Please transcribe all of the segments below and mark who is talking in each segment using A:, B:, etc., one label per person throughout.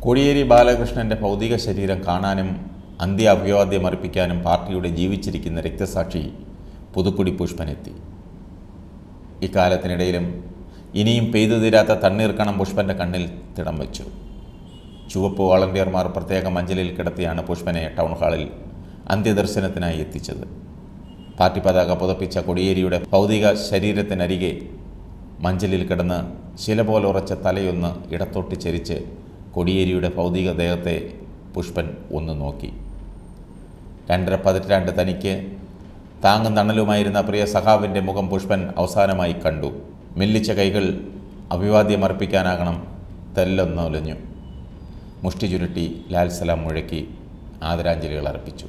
A: കോടിയേരി ബാലകൃഷ്ണൻ്റെ ഭൗതിക ശരീരം കാണാനും അന്ത്യാഭിവാദ്യമർപ്പിക്കാനും പാർട്ടിയുടെ ജീവിച്ചിരിക്കുന്ന രക്തസാക്ഷി പുതുക്കുടി പുഷ്പനെത്തി. ഇക്കാലത്തിനിടയിലും ഇനിയും പെയ്തു തീരാത്ത തണ്ണീർക്കണം പുഷ്പൻ്റെ കണ്ണിൽ തിടം വെച്ചു. ചുവപ്പ് വോളണ്ടിയർമാർ പ്രത്യേക മഞ്ചലിൽ കിടത്തിയാണ് പുഷ്പനെ ടൗൺ ഹാളിൽ അന്ത്യദർശനത്തിനായി എത്തിച്ചത്. പാർട്ടി പതാക പുതപ്പിച്ച കോടിയേരിയുടെ ഭൗതിക ശരീരത്തിനരികെ മഞ്ചലിൽ കിടന്ന് ശില പോലെ ഉറച്ച തലയൊന്ന് ഇടത്തോട്ട് ചരിച്ച് കോടിയേരിയുടെ ഭൗതിക ദേഹത്തെ പുഷ്പൻ ഒന്ന് നോക്കി. 2.5 പതിറ്റാണ്ട് തനിക്ക് താങ്ങും തണലുമായിരുന്ന പ്രിയ സഖാവിൻ്റെ മുഖം പുഷ്പൻ അവസാനമായി കണ്ടു. മെല്ലിച്ച കൈകൾ അഭിവാദ്യമർപ്പിക്കാനാകണം തെല്ലൊന്നൊലഞ്ഞു. മുഷ്ടി ചുരുട്ടി ലാൽസലാം മുഴക്കി ആദരാഞ്ജലികൾ അർപ്പിച്ചു.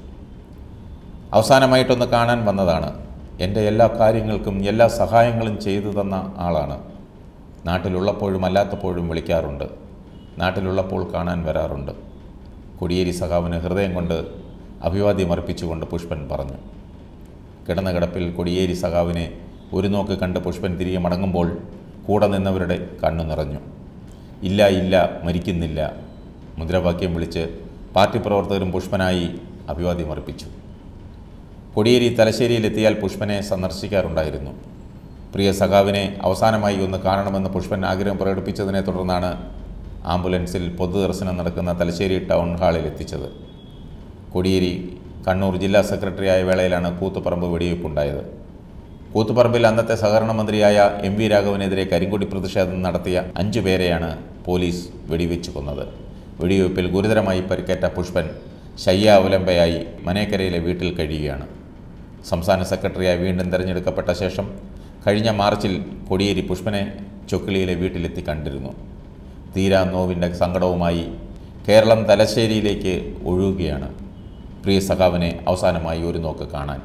A: അവസാനമായിട്ടൊന്ന് കാണാൻ വന്നതാണ്. എൻ്റെ എല്ലാ കാര്യങ്ങൾക്കും എല്ലാ സഹായങ്ങളും ചെയ്തു തന്ന ആളാണ്. നാട്ടിലുള്ളപ്പോഴും അല്ലാത്തപ്പോഴും വിളിക്കാറുണ്ട്. നാട്ടിലുള്ളപ്പോൾ കാണാൻ വരാറുണ്ട്. കോടിയേരി സഖാവിന് ഹൃദയം കൊണ്ട് അഭിവാദ്യമർപ്പിച്ചുകൊണ്ട് പുഷ്പൻ പറഞ്ഞു. കിടന്ന കിടപ്പിൽ കോടിയേരി സഖാവിനെ ഒരു നോക്ക് കണ്ട് പുഷ്പൻ തിരികെ മടങ്ങുമ്പോൾ കൂടെ നിന്നവരുടെ കണ്ണു നിറഞ്ഞു. ഇല്ല ഇല്ല, മരിക്കുന്നില്ല മുദ്രാവാക്യം വിളിച്ച് പാർട്ടി പ്രവർത്തകരും പുഷ്പനായി അഭിവാദ്യമർപ്പിച്ചു. കോടിയേരി തലശ്ശേരിയിലെത്തിയാൽ പുഷ്പനെ സന്ദർശിക്കാറുണ്ടായിരുന്നു. പ്രിയ സഖാവിനെ അവസാനമായി ഒന്ന് കാണണമെന്ന് പുഷ്പൻ ആഗ്രഹം പ്രകടിപ്പിച്ചതിനെ തുടർന്നാണ് ആംബുലൻസിൽ പൊതുദർശനം നടക്കുന്ന തലശ്ശേരി ടൗൺ ഹാളിൽ എത്തിച്ചത്. കോടിയേരി കണ്ണൂർ ജില്ലാ സെക്രട്ടറിയായ വേളയിലാണ് കൂത്തുപറമ്പ് വെടിവയ്പുണ്ടായത്. കൂത്തുപറമ്പിൽ അന്നത്തെ സഹകരണ മന്ത്രിയായ എം വി രാഘവനെതിരെ കരിങ്കൊടി പ്രതിഷേധം നടത്തിയ 5 പേരെയാണ് പോലീസ് വെടിവെച്ച് കൊന്നത്. വെടിവയ്പിൽ ഗുരുതരമായി പരിക്കേറ്റ പുഷ്പൻ ശയ്യാവലംബയായി മനേക്കരയിലെ വീട്ടിൽ കഴിയുകയാണ്. സംസ്ഥാന സെക്രട്ടറിയായി വീണ്ടും തിരഞ്ഞെടുക്കപ്പെട്ട ശേഷം കഴിഞ്ഞ മാർച്ചിൽ കോടിയേരി പുഷ്പനെ ചൊക്കിളിയിലെ വീട്ടിലെത്തി കണ്ടിരുന്നു. തീരാ നോവിൻ്റെ സങ്കടവുമായി കേരളം തലശ്ശേരിയിലേക്ക് ഒഴുകുകയാണ് പ്രിയ സഖാവിനെ അവസാനമായി ഒരു നോക്ക് കാണാൻ.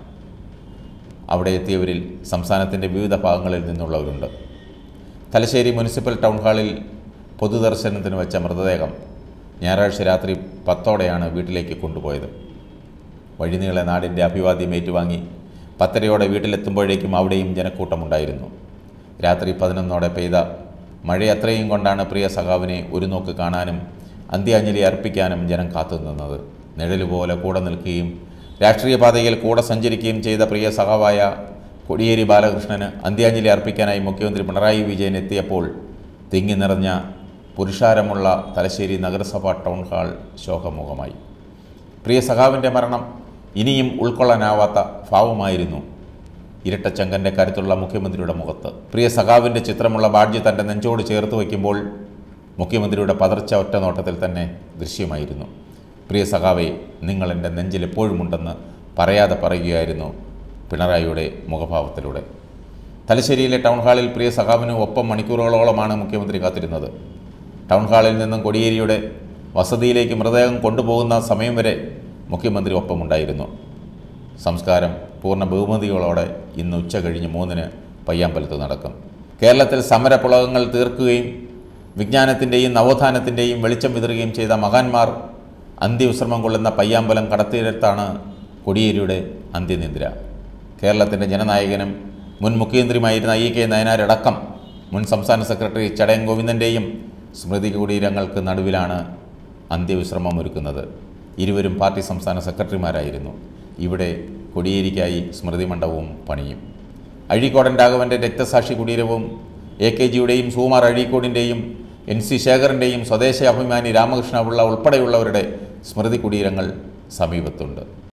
A: അവിടെ എത്തിയവരിൽ സംസ്ഥാനത്തിൻ്റെ വിവിധ ഭാഗങ്ങളിൽ നിന്നുള്ളവരുണ്ട്. തലശ്ശേരി മുനിസിപ്പൽ ടൗൺ ഹാളിൽ പൊതുദർശനത്തിന് വെച്ച മൃതദേഹം ഞായറാഴ്ച രാത്രി 10ഓടെയാണ് വീട്ടിലേക്ക് കൊണ്ടുപോയത്. വഴിനീളെ നാടിൻ്റെ അഭിവാദ്യം ഏറ്റുവാങ്ങി 10:30 വീട്ടിലെത്തുമ്പോഴേക്കും അവിടെയും ജനക്കൂട്ടമുണ്ടായിരുന്നു. രാത്രി 11ഓടെ പെയ്ത മഴയത്രയും കൊണ്ടാണ് പ്രിയ സഖാവിനെ ഒരു നോക്ക് കാണാനും അന്ത്യാഞ്ജലി അർപ്പിക്കാനും ജനം കാത്തുനിന്നത്. നിഴലുപോലെ കൂടെ നിൽക്കുകയും രാഷ്ട്രീയ പാതയിൽ കൂടെ സഞ്ചരിക്കുകയും ചെയ്ത പ്രിയ സഖാവായ കോടിയേരി ബാലകൃഷ്ണന് അന്ത്യാഞ്ജലി അർപ്പിക്കാനായി മുഖ്യമന്ത്രി പിണറായി വിജയൻ എത്തിയപ്പോൾ തിങ്ങി നിറഞ്ഞ പുരുഷാരമുള്ള തലശ്ശേരി നഗരസഭാ ടൗൺ ഹാൾ ശോകമുഖമായി. പ്രിയ സഖാവിൻ്റെ മരണം ഇനിയും ഉൾക്കൊള്ളാനാവാത്ത ഭാവമായിരുന്നു ഇരട്ടച്ചങ്കൻ്റെ കരുത്തുള്ള മുഖ്യമന്ത്രിയുടെ മുഖത്ത്. പ്രിയ സഖാവിൻ്റെ ചിത്രമുള്ള ബാഡ്ജ് തൻ്റെ നെഞ്ചോട് ചേർത്ത് വയ്ക്കുമ്പോൾ മുഖ്യമന്ത്രിയുടെ പതർച്ച ഒറ്റ നോട്ടത്തിൽ തന്നെ ദൃശ്യമായിരുന്നു. പ്രിയ സഖാവെ, നിങ്ങൾ എൻ്റെ നെഞ്ചിൽ എപ്പോഴുമുണ്ടെന്ന് പറയാതെ പറയുകയായിരുന്നു പിണറായിയുടെ മുഖഭാവത്തിലൂടെ. തലശ്ശേരിയിലെ ടൗൺ ഹാളിൽ പ്രിയ സഖാവിന് ഒപ്പം മണിക്കൂറുകളോളമാണ് മുഖ്യമന്ത്രി കാത്തിരുന്നത്. ടൗൺ ഹാളിൽ നിന്നും കോടിയേരിയുടെ വസതിയിലേക്ക് മൃതദേഹം കൊണ്ടുപോകുന്ന സമയം വരെ മുഖ്യമന്ത്രി ഒപ്പമുണ്ടായിരുന്നു. സംസ്കാരം പൂർണ്ണ ബഹുമതികളോടെ ഇന്ന് ഉച്ച കഴിഞ്ഞ് 3-ന് പയ്യാമ്പലത്ത് നടക്കും. കേരളത്തിൽ സമരപുളകങ്ങൾ തീർക്കുകയും വിജ്ഞാനത്തിൻ്റെയും നവോത്ഥാനത്തിൻ്റെയും വെളിച്ചം വിതറുകയും ചെയ്ത മഹാന്മാർ അന്ത്യവിശ്രമം കൊള്ളുന്ന പയ്യാമ്പലം കടത്തീരത്താണ് കോടിയേരിയുടെ അന്ത്യനിദ്ര. കേരളത്തിൻ്റെ ജനനായകനും മുൻ മുഖ്യമന്ത്രിയുമായിരുന്ന ഇ.കെ. നായനാരടക്കം മുൻ സംസ്ഥാന സെക്രട്ടറി ചടയൻ ഗോവിന്ദൻ്റെയും സ്മൃതി കുടീരങ്ങൾക്ക് നടുവിലാണ് അന്ത്യവിശ്രമം ഒരുക്കുന്നത്. ഇരുവരും പാർട്ടി സംസ്ഥാന സെക്രട്ടറിമാരായിരുന്നു. ഇവിടെ കോടിയേരിക്കായി സ്മൃതി മണ്ഡപവും പണിയും. അഴീക്കോടൻ രാഘവൻ്റെ രക്തസാക്ഷി കുടീരവും എ.കെ.ജിയുടെയും സുകുമാർ അഴീക്കോടിൻ്റെയും N.C. ശേഖറിൻ്റെയും സ്വദേശ അഭിമാനി രാമകൃഷ്ണ പിള്ള ഉൾപ്പെടെയുള്ളവരുടെ സ്മൃതി കുടീരങ്ങൾ സമീപത്തുണ്ട്.